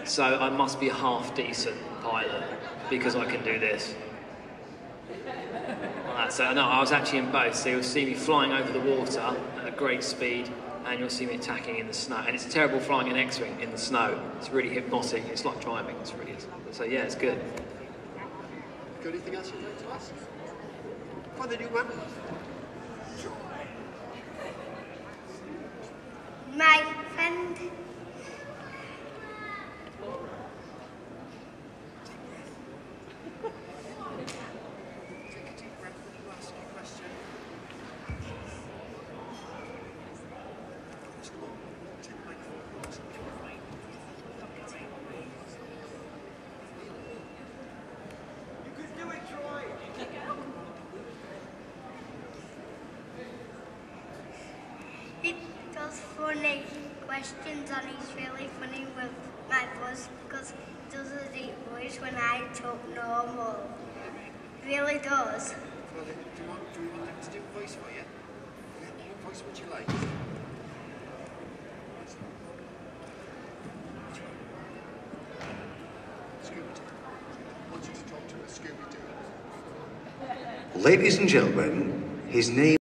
So I must be a half-decent pilot because I can do this. Like that. So no, I was actually in both. So you'll see me flying over the water at a great speed, and you'll see me attacking in the snow. And it's terrible flying an X-wing in the snow. It's really hypnotic. It's like driving. It's really is. So yeah, it's good. Got anything else you'd like to ask? Come on then, young man. My friend. Take a deep breath when you ask your question. Just come on, take the microphone. You could do it, Troy! He does funny questions and he's really funny with my voice because he does a deep voice when I talk normal. He really does. Well, do you want them to do a voice for you? What voice would you like? Scooby-Doo. I want you to talk to a Scooby-Doo. Ladies and gentlemen, his name